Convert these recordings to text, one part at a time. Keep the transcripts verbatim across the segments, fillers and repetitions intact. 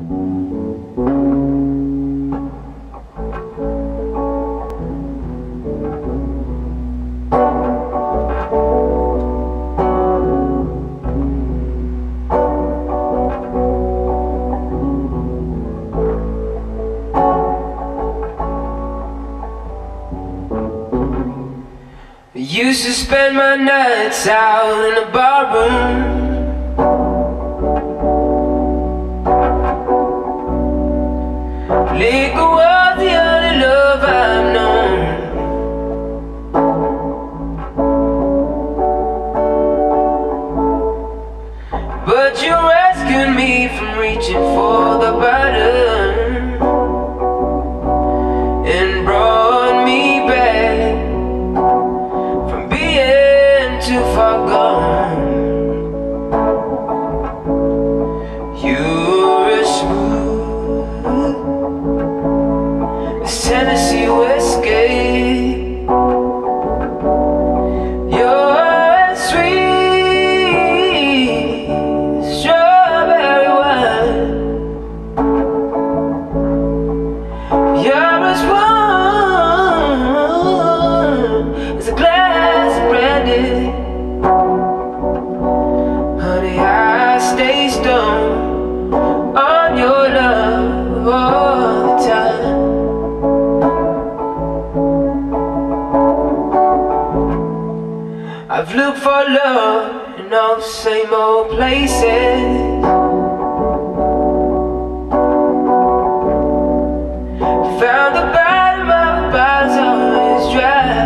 Used to spend my nights out in a barroom, liquor was the only love I've known. But you rescued me from reaching for the bottom and brought me back too far gone. You're as smooth as Tennessee whiskey. You're as sweet as strawberry wine. You're as warm as a glass of brandy. Honey, I stay stoned on your love all the time. I've looked for love in all the same old places. Found the bottom of the bottle's always dry.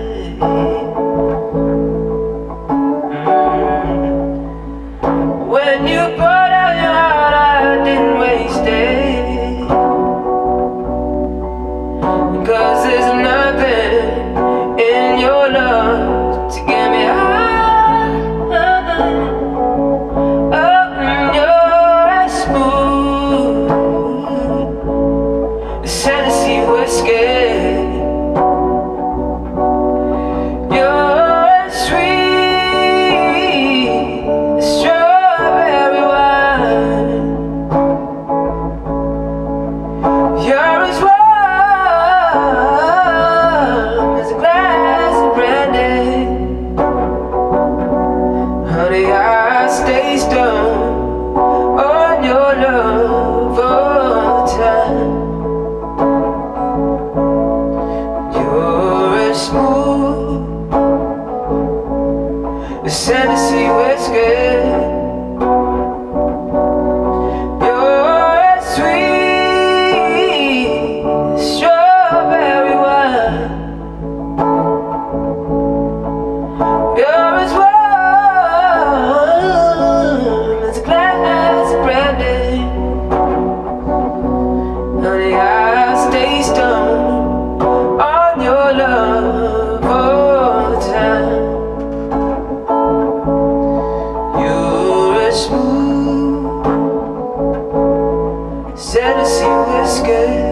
When you poured out your heart, I didn't waste it, because there's nothing in your love to get me high. Oh, you're as smooth as Tennessee whiskey. You're as sweet as strawberry wine. You're as warm as a glass of brandy. Honey, I stay stoned on your love all the time. You're as smooth as Tennessee whiskey. You're as sweet as strawberry wine. You're as warm as a glass of brandy. Honey, I stay stoned on your love all the time. You're as smooth as Tennessee whiskey.